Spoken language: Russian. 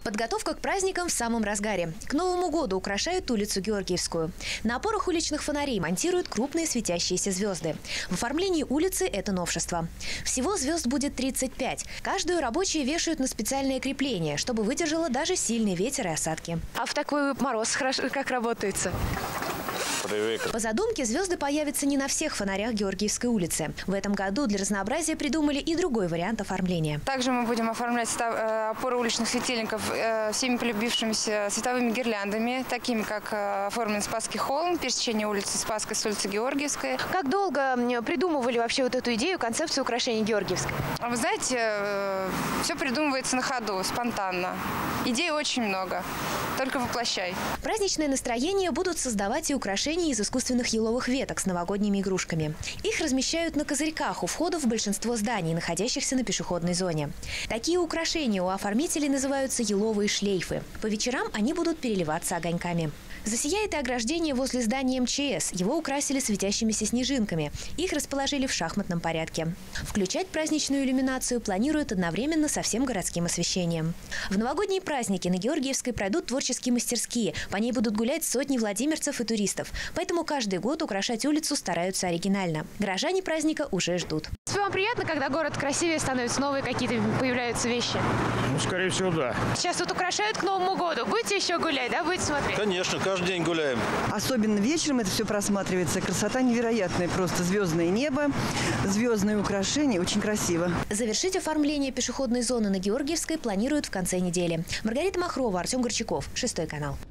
Подготовка к праздникам в самом разгаре. К Новому году украшают улицу Георгиевскую. На опорах уличных фонарей монтируют крупные светящиеся звезды. В оформлении улицы это новшество. Всего звезд будет 35. Каждую рабочие вешают на специальное крепление, чтобы выдержало даже сильный ветер и осадки. А в такой мороз как работается? По задумке, звезды появятся не на всех фонарях Георгиевской улицы. В этом году для разнообразия придумали и другой вариант оформления. Также мы будем оформлять опоры уличных светильников всеми полюбившимися световыми гирляндами, такими как оформлен Спасский холм, пересечение улицы Спасской с улицы Георгиевской. Как долго придумывали вообще вот эту идею, концепцию украшения Георгиевской? Вы знаете, все придумывается на ходу, спонтанно. Идей очень много, только воплощай. Праздничное настроение будут создавать и украшения из искусственных еловых веток с новогодними игрушками. Их размещают на козырьках у входов в большинство зданий, находящихся на пешеходной зоне. Такие украшения у оформителей называются еловые шлейфы. По вечерам они будут переливаться огоньками. Засияет и ограждение возле здания МЧС. Его украсили светящимися снежинками. Их расположили в шахматном порядке. Включать праздничную иллюминацию планируют одновременно со всем городским освещением. В новогодние праздники на Георгиевской пройдут творческие мастерские. По ней будут гулять сотни владимирцев и туристов. Поэтому каждый год украшать улицу стараются оригинально. Горожане праздника уже ждут. Вам приятно, когда город красивее становится, новые какие-то появляются вещи? Ну, скорее всего, да. Сейчас тут украшают к Новому году. Будете еще гулять, да? Будете смотреть? Конечно, каждый день гуляем. Особенно вечером это все просматривается. Красота невероятная. Просто звездное небо, звездные украшения. Очень красиво. Завершить оформление пешеходной зоны на Георгиевской планируют в конце недели. Маргарита Махрова, Артем Горчаков, 6 канал.